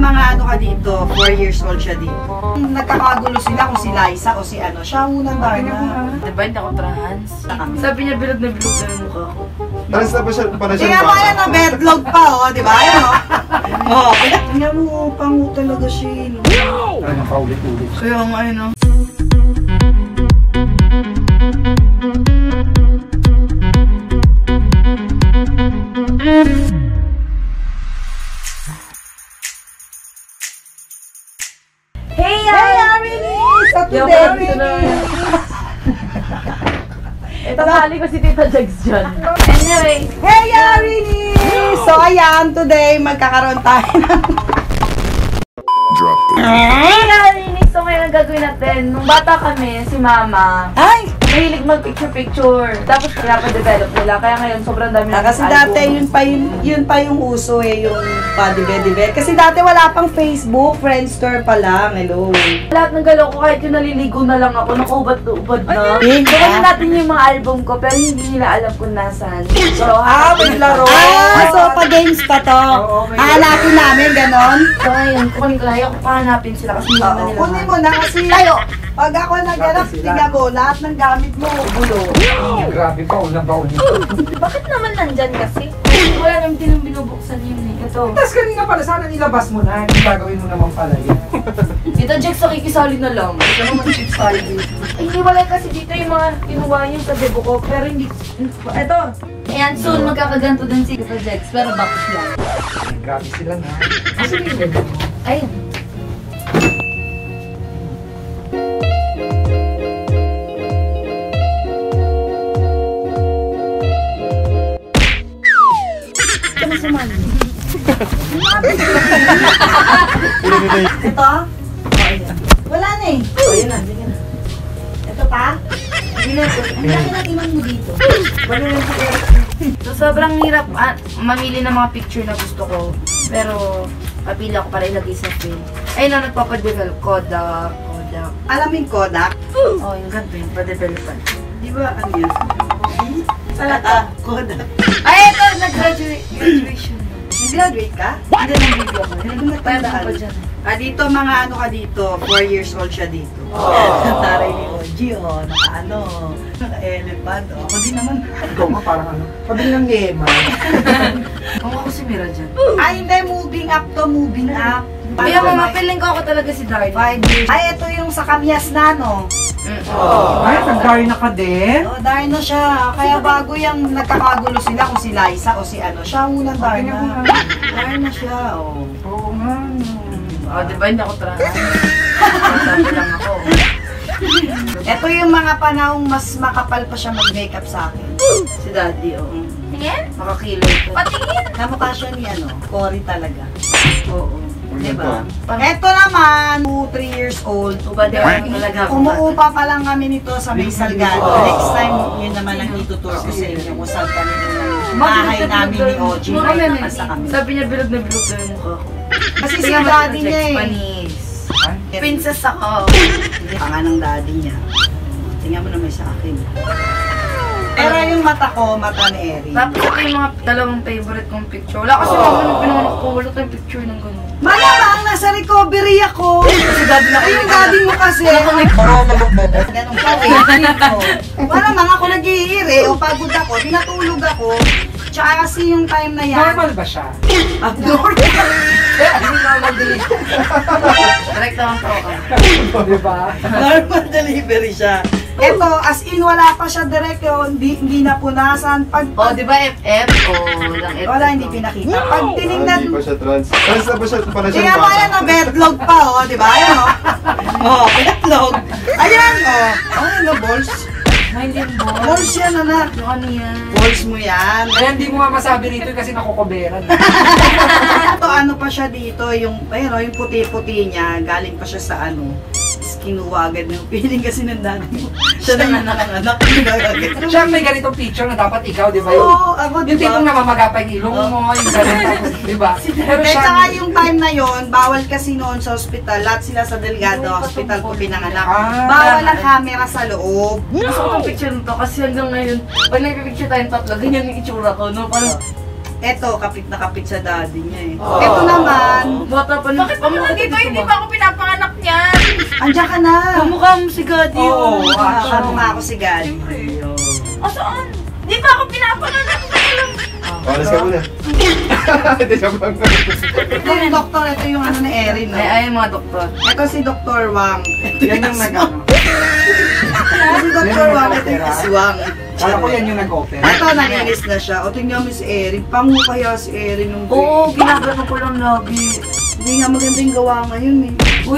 mga ano ka dito, 4 years old siya dito. Nagkakagulo sila kung si Liza o si ano. Siya unang Darna. Diba hindi ako trans? Sabi niya bilog na bilog na yung mukha ko. Trans na ba siya? Tingnan mo yan ang bedlog pa oh, di ba? Ayan oh. Oh, tingnan mo, pango talaga siya. Talagang paulit-ulit. Kaya nga yun oh. Hey Arini! So today, ito kali ko si Tita Jags dyan. Anyway. hey Arini! So ayan, today magkakaroon tayo ng... Hey Arini! So ngayon ang gagawin natin, nung bata kami, si Mama, Ay! mahilig mag-picture-picture. Tapos pinapa-develop nila. Kaya ngayon sobrang dami ng Kasi dati yun pa yung uso eh, yung pa-dibe-dibe. Kasi dati wala pang Facebook, Friendster pa lang. Hello. Lahat ng galaw ko, kahit yung naliligo na lang ako, nakaubad-ubad na. Gawin natin yung mga album ko, pero hindi nila alam kung nasaan. So, may laro. So pa-games pa to. Hahanapin namin, ganon. So ngayon, kukunin ko lang. Ayaw ko pahanapin sila kasi hindi naman nila. Kunin mo na kasi tayo. Pag ako nag-alap, tingnan mo, lahat ng gamit mo, gulo. Grabe pa, unang-baon nito. Bakit naman nandyan kasi? Wala naman din yung binubuksan yun eh. Ito. Tapos kanina pala, sana nilabas mo na. Hindi gagawin mo naman pala yun. Dito, Jax, nakikisali na lang. Ito naman nakikisali dito. Hindi wala kasi dito yung mga kinuha niyo sa debo ko. Pero hindi... Ito. Ayan, soon magkakaganto din si Tita Jax. Pero bakit lang? Grabe sila na. Kasi yung ganyan mo. Ayun. Ito? Wala na eh. Ayun na, sige na. Ito pa? Hindi na ito. Ang laki na iman mo dito. So, sobrang hirap mamili ng mga picture na gusto ko. Pero, papili ako para ilagay sa film. Ayun na, nagpapadevelop. Kodak. Alam mo yung Kodak? Oh, yung ganito yun, pa-developan. Di ba ano yun? Kodak. Ay, ito! Nag-graduation. Nag-graduate ka? Hindi na video ako. Nagtandaan. Pa dyan. Dito mga ano ka dito, 4 years old siya dito. Taray ni Oji, naka-elephant. Ako din naman. Ikaw nga parang ano. Pabili ng lema. Kung ako si Mira dyan. Ay, hindi. Moving up to, moving up. Kaya mamapiling ko ako talaga si Darby. 5 years. Ay, ito yung sa Kamyas na, no? Ay, nag-Darna ka din? Oo, Darna siya. Kaya bago yung nagkakagulo sila kung si Liza o si ano, siya unang Darna. Darna siya, oh. Oo nga. Oh, di ba hindi ako trans? Sabi lang ako. Ito yung mga panahong mas makapal pa siya mag-makeup sa akin. Si Daddy, oh. Tingin? Makakilay ko. Patingin! Namukha siya ni ano, Cory talaga. Oo. Diba? Ito naman, 3 years old. Uba din ako talaga. Umuupa pa lang kami nito sa May Salgado. Next time, yun naman ang itutur ko sa inyo kung saan kami ng bahay namin ni Oji. Sabi niya bilog na bilog na yung mukha ko. Kasi si daddy niya eh. Panis. Princess ako. Hindi pa nga ng daddy niya. Tingnan mo naman sa akin. Pero yung mata ko, mata ni Eri. Tapos ito yung mga dalawang favorite kong picture. Wala kasi mama nung pinanganak ko, wala tayong picture ng gano'n. Malamang nasa recovery ako. Kasi daddy na Yung daddy mo kasi. Ganun pa eh. Malamang ako nag-iiri o pagod ako, tinatulog ako. Tsaka kasi yung time na yan. Normal ba siya? Abnormal. Hindi normal delivery. Direct naman po ako. Diba? Normal delivery siya. Ito, as in wala pa siya direct yun, hindi napunasan. Pag, O, di ba FF? O, lang FF. wala, hindi pinakita. Pag tinignan Hindi pa siya trans. Trans na ba siya? Para siya tingnan mo yan na bedlog pa, oh, di ba? Ayan, oh. Oh, bedlog. Ayan, oh. Oh, ano, balls? Hindi yung ball. Balls yan, anak. Yung ano yan? Balls mo yan. Kaya hindi mo nga masabi rito kasi nakukuberan. Ito, ano pa siya dito, yung, ayun, oh, yung puti-puti niya, galing pa siya sa ano. Kinuha agad yung feeling kasi ng daddy mo. Siya na nga nanganak. Siya may ganitong picture na dapat ikaw, di ba? Oo, ako, Yung diba? tipong namamagapa yung ilong mo, yung ganito, di ba? Pero At siya, saka yung time na yon, bawal kasi noon sa ospital, lahat sila sa Delgado Hospital ko pinanganak. Bawal ang camera sa loob. Gusto ko itong picture nito kasi hanggang ngayon, pag nagpipicture tayong tatlo, ganyan yung itsura ko, no? Parang, Eto, kapit na kapit sa daddy niya eh. Eto naman, Bata pa Bakit ako nandito? Hindi pa ako pinapanganak niyan. andyan ka na. Kamukha mo si Gadi. Oo, Ano nga ako si Gadi. O saan? Hindi pa ako pinapanganak. Oras ka muna. Hindi siya bang. Ito yung doktor, ito yung ano ni Erin. No? Ay, mga doktor. Ito si Dr. Wang. Yan yung nag-ano. Ito si Dr. Wang, ito yung si Wang. Kala ko yan yung nag-open. Ito, naninis na siya. O, tingnan mo si Erin. Pango kaya si Erin yung Oo, ginagano ko lang lagi. Hindi nga magandang gawa ngayon eh. Uy!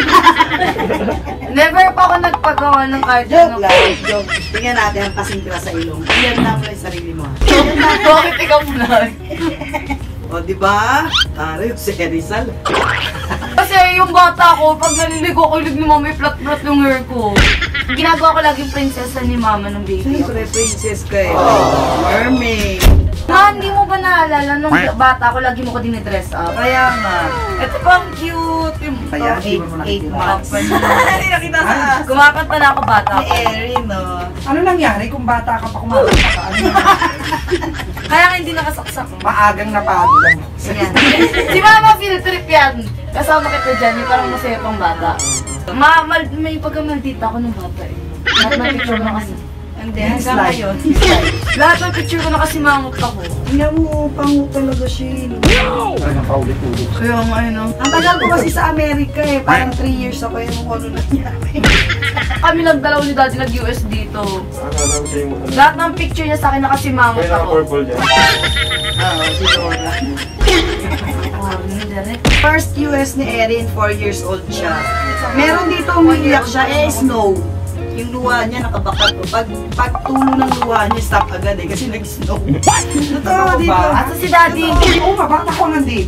Never pa ako nagpagawa ng cardio. Joke lang, joke. Tingnan natin ang pasingkira sa ilong. Iyan lang mo yung sarili mo. Bakit ikaw vlog? O, di ba? Tara yung si Erizal. Kasi yung bata ko, pag naliligo ko, ilig ni mama yung flat-flat yung hair ko. Ginagawa ko laging prinsesa ni mama ng baby. Siyempre, princess ka eh. Mermaid. Ma, hindi mo ba naalala nung bata ko, lagi mo ko dinidress up? Kaya nga. Ito pang cute. Yung Kaya 8 months. Hindi nakita sa Gumapat pa na ako bata. ni Erin, no? Ano nangyari kung bata ka pa kumakas pa? Ano? Kaya nga hindi nakasaksak. Maagang napadala mo. Yan. Si mama field trip yan. Kasama kita dyan, yung parang masaya pang bata. May pagkamaldita ako ng bata eh. Lahat ng picture ko na kasi. Hindi, hanggang ngayon. Lahat ng picture ko na kasi mangot ako. Tingnan mo, pango talaga siya. Talagang paulit-ulit. Kaya nga yun oh. Ang tagal ko kasi sa Amerika eh. Parang 3 years ako yung kung ano nangyari. Kami nagdalaw ni daddy nag-US dito. Akala ko siya yung ano. Lahat ng picture niya sa akin nakasimangot May ako. naka-purple dyan. Oo, si Dora. Oh, hindi direct. First US ni Erin, 4 years old siya. Meron dito umiiyak siya, snow. Yung luha niya nakabakat ko. Pag tulo ng luha niya, stop agad eh, kasi nag-snow. Totoo dito. Asa si daddy? Oo, mabang ako nandito.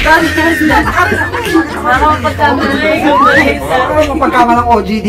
Parang pagkamali. Parang mapagkama ng OGD.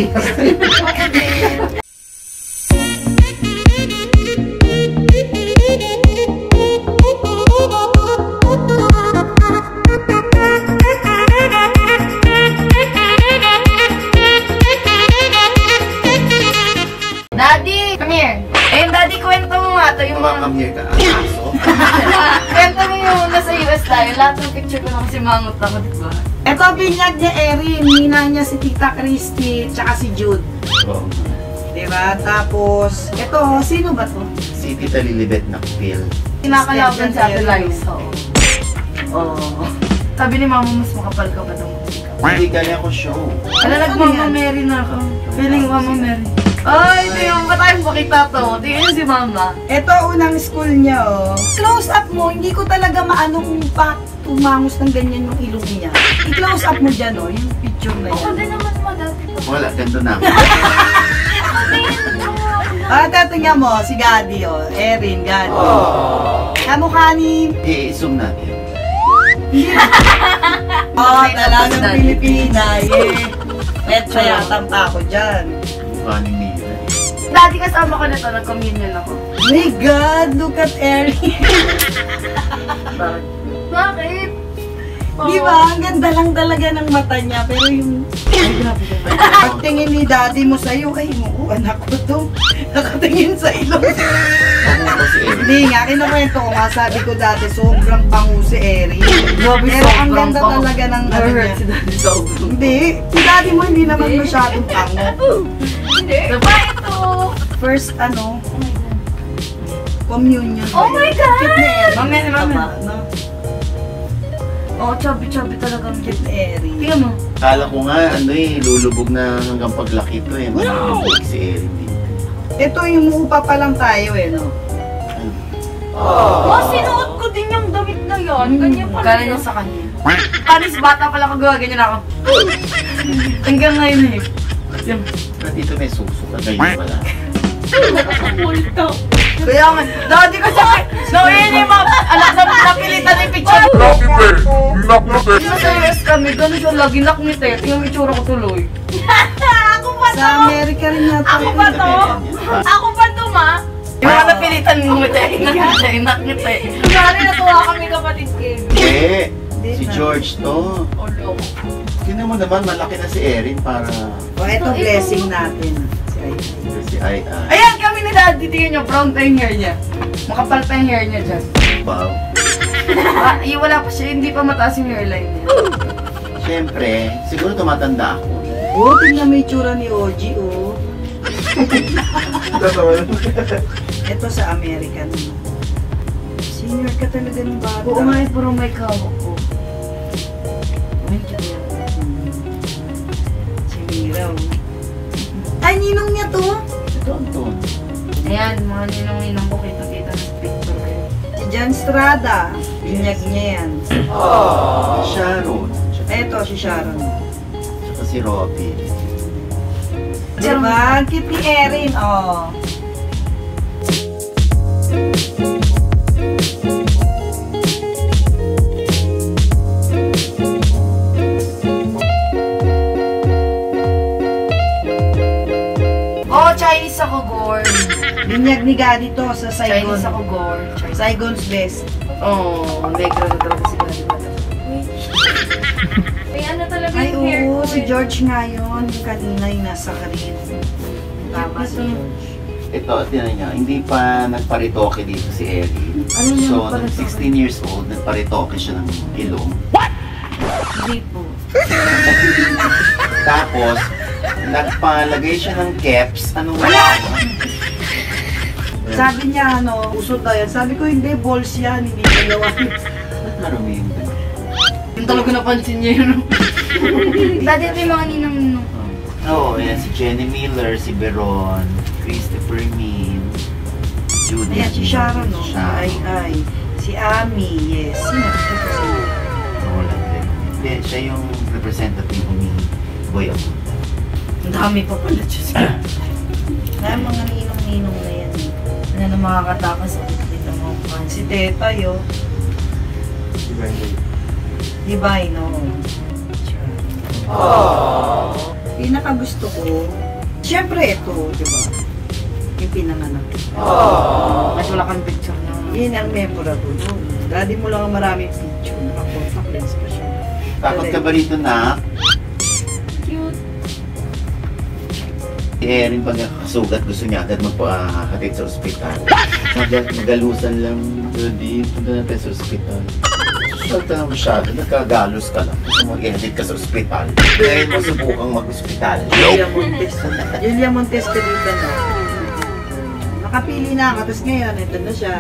Daddy, come here. Eh, daddy, kwento mo nga ito yung mga... Come here ka, aso. Kwento mo yung nasa US tayo. Lahat ng picture ko na kasi mangot ako, di ba? Ito binyag niya Erin, nina niya si Tita Christy, tsaka si Jude. Oo. Diba? Tapos, ito, sino ba to? Si Tita Lilibet Nakpil. Kinakalaban sa Ate Liza. Oo. Sabi ni mama, mas makapal ka pa daw. Hindi galing ako show. Ala, nag-Mama Mary na ako. Feeling Mama Mary. Ay, hindi yung ba tayong pakita to? Tingnan niyo si mama. Ito, unang school niya, oh. Close up mo, hindi ko talaga maano kung pa tumangos ng ganyan yung ilong niya. I-close up mo dyan, oh, yung picture na Ako yan. din naman madati. Wala, ganito na. Ito nga mo, si Gadi, oh. Erin, Gadi. Kamukha ni... I-zoom natin. Oh, talagang Pilipina, yeah. Petsa yata ang ako dyan. Mukha ni Mira. Dati kasama ko nito, nag-communion ako. My God, look at Erin. Bakit? Di ba? Ang ganda lang talaga ng mata niya. Pero yung... Pagtingin ni daddy mo sa'yo, ay mo, anak ko to. Nakatingin sa ilong. Ako ko si Eric. Hindi nga, kinukwento ko nga, sabi ko dati, sobrang pangu si Erin. Grabe, Pero ang sobrang ganda pangu. talaga ng ano Hurt niya. si daddy sobrang. Hindi, si daddy mo hindi naman masyadong pangu. Hindi. Diba ito? First, ano, communion. Oh my God! Cute na Erin. Mamaya, mamaya. Tama, no? Oh, chubby-chubby talaga. Cute na Erin. Tingnan mo. Kala ko nga, ano eh, lulubog na hanggang paglaki to eh. Lulubog si Erin dito. Ito yung muupa pa lang tayo eh, no? Oh, sinuot ko din yung damit na yon. Ganyan pala. Kala niya sa kanya. Panis bata pala ko gawa, ganyan ako. Hanggang ngayon eh. Yan. Dito may suso ka, ganyan pala. Kaya nga, dati ko siya, yun yung mga anak na napilitan yung picture. Sa US kami, gano'n siya lagi nakngiti. Yung itsura ko tuloy. Ako ba to? Sa Amerika rin yata. Ako ba to? Ako ba to, ma? Yung mga napilitan ng ngiti, nakngiti. Sorry, natuwa kami kapatid Kim. Hindi, si George to. Olo. Tingnan mo naman, malaki na si Erin para O, ito blessing natin. si Ai. Ayan, kami ni Daddy, tingnan nyo, brown pa yung hair niya. Makapal pa yung hair niya dyan. Wow. Wala pa siya, hindi pa mataas yung hairline niya. Siyempre, siguro tumatanda ako. Oh, tingnan mo yung tsura ni OG, oh. Ito sa American. Senior ka talaga ng bata. Oo nga, puro may kawak ko. Ay, kaya. Si Mira, oh. Ay, ninong niya to. Ito, Anton. Ayan, mga ninong-ninong ko kita-kita ng picture kayo. Si Jan Strada. Binyag niya yan. Sharon. Eto, si Sharon. Tsaka si Robin. Diba? Ang cute ni Erin, oh. Oh, Chinese ako, Gore. Binyag ni Gadi to sa Saigon. Chinese ako, Gore. Saigon's best. Oh, negro na talaga si Gadi. May ano talaga Ay, yung hair oo, ko si eh. George nga yun. Yung kanina yung nasa Karin. Tama si George. Ito, tinan niya, hindi pa nagparitoke dito si Erin. Ano niya So, nung nagparitoke? 16 years old, nagparitoke siya ng ilong. Hindi po. Tapos, nagpalagay siya ng caps. Anong Sabi niya, ano, usod daw yan. Sabi ko, hindi, balls yan. Hindi nagawa. Ba't marumi yung ganun? Yung talaga napansin niya yun. Dati ito yung mga ninang-ninong. Oo, yan. Si Jenny Miller, si Beron, Christopher Min, Judy. Ayan, si Sharon, no? Si Sharon. Ay. Si Ami, yes. Sino? Ito si Roland din. Hindi, siya yung representative ni Boy Abunda. Ang dami pa pala, Diyos ko. Kaya mga ninong-ninong na yan. Ano na makakatakas ako dito mga fans. Si Teta, yo. Divine, no? Pinakagusto ko, siyempre ito, di ba? Yung pinanganak. Kahit wala kang picture niya. Yun ang memorable. Daddy mo lang ang maraming picture. Naka-contact lens pa siya. Takot ka ba rito na? Cute. Si Erin pag nakasugat, gusto niya agad magpahatid sa ospital. Magalusan lang, Daddy, punta natin sa ospital. Social ka na masyado, nagkagalos ka lang. Gusto mo mag-edit ka sa ospital. Dahil mo subukang mag-ospital. Julia Montes. Julia Montes ka dito na. Nakapili na ako. Tapos ngayon, ito na siya.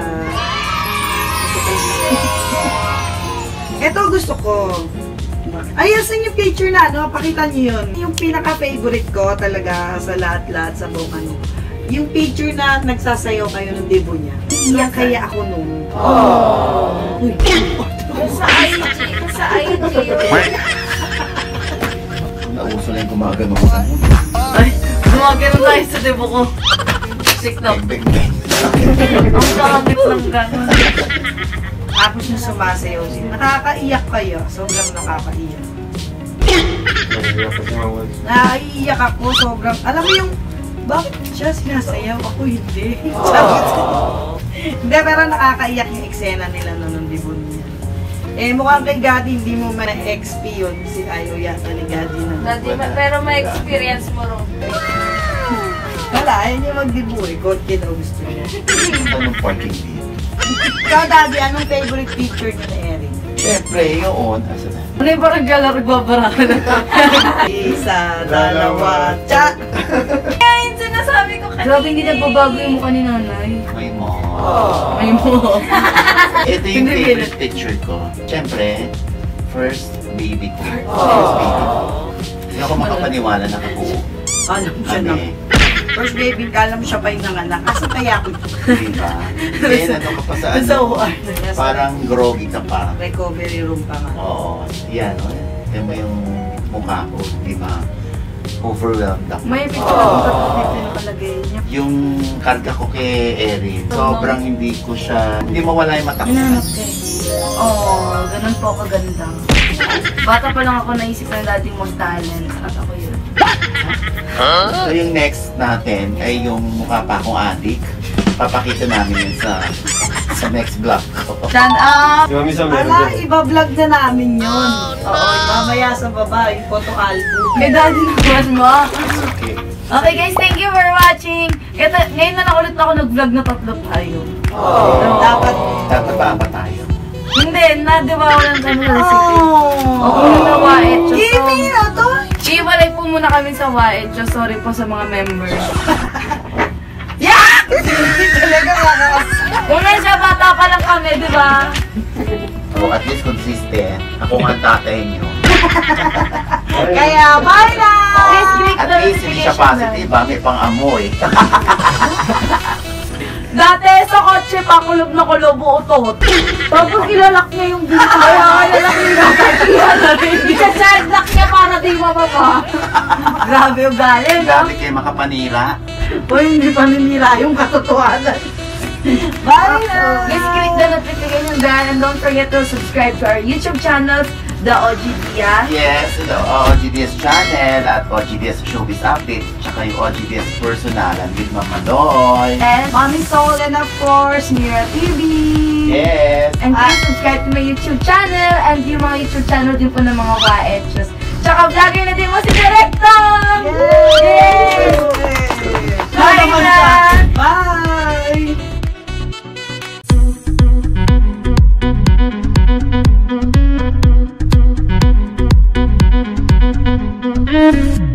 Ito gusto ko. Ay, asan yung picture na, no? Pakita niyo yun. Yung pinaka-favorite ko talaga sa lahat-lahat sa buong ano. Yung picture na nagsasayaw kayo ng debo niya. Iyak kaya ako nung. Uy. Sa IG. Sa IG. Nauso lang yung gumagano. Ay, gumagano tayo sa debo ko. Sick na. Beng, beng. Ang kakabit lang gano'n. Tapos na sumasayaw siya. Nakakaiyak kayo. Sobrang nakakaiyak. Naiiyak ako. Sobrang, alam mo yung, bakit siya sinasayaw? Ako hindi. Sabi ko. Hindi, pero nakakaiyak yung eksena nila noon ng dibon niya. Eh, mukhang kay Gadi, hindi mo ma-XP yun. Si Ayo yata ni Gadi na. Pero may experience mo rin. Wala, ayun yung magdibo eh. Konti daw gusto niya. Anong parking dito? Ikaw, Daddy, anong favorite picture niya na Erin? Siyempre, yun. Asa na? Ano yung parang galar nagbabarakan na? Isa, dalawa, tsa! Kaya yung sinasabi ko kanina. Grabe, hindi nagbabago yung mukha ni nanay. May mo. May mo. Ito yung Hindi favorite picture ko. Siyempre, first baby ko. First baby ko. Hindi ako makapaniwala na ako. Alam siya na. Kami. First baby, alam siya pa yung nanganak. Kasi kaya ako Diba? Then ano ka pa sa sa ano? OR. Parang groggy ka pa. Recovery room pa nga. Oo. Yan, o. Yan mo yung mukha ko. Diba? Overwhelmed ako. May picture ako tapos dito nakalagay niya. Yung karga ko kay Erin, sobrang hindi ko siya, hindi mawala yung mata ko. Hinanap ka eh. Oo, ganun po kaganda. Bata pa lang ako naisip na dating mag-talent. At ako yun. So yung next natin ay yung mukha pa akong adik. Papakita namin yun sa next vlog ko. Stand up! Ala, iba-vlog na namin yun. Oo, mamaya sa baba, yung photo album. Kay daddy naman mo. Okay. Okay guys, thank you for watching. Ngayon na lang ulit ako nag-vlog na tatlo tayo. Dapat Tataba pa tayo. Hindi, nadiwawalan kami ng city. Oh. Oo, na Waetcho. Kimi na to. Iwalay po muna kami sa Waetcho. Sorry po sa mga members. Hindi talaga makas. Kung nga siya, bata pa lang kami, di ba? So, at least consistent. Ako nga ang tatay niyo. Kaya, bye na! Please click At the least hindi siya notification positive, may pang-amoy. Dati sa kotse pa, kulob na kulob, utot. Tapos ilalak niya yung dito. Kaya ilalak niya yung isa-child lock niya para di mababa. Grabe yung galing, no? Grabe kayo makapanira. O hindi pa ninira yung katotohanan. Bye na! Please click the notification bell and don't forget to subscribe to our YouTube channel, The OGDia. Yes, the OGDS channel at OGDS Showbiz Update, tsaka yung OGDS Personalan with Mama Doy. And Mommy Soul and of course, Mira TV. Yes! And please subscribe to my YouTube channel and yung mga YouTube channel din po ng mga Waetchos. Tsaka vlogger na din mo si Directong! Yay! Bye na! Bye! Mm-hmm.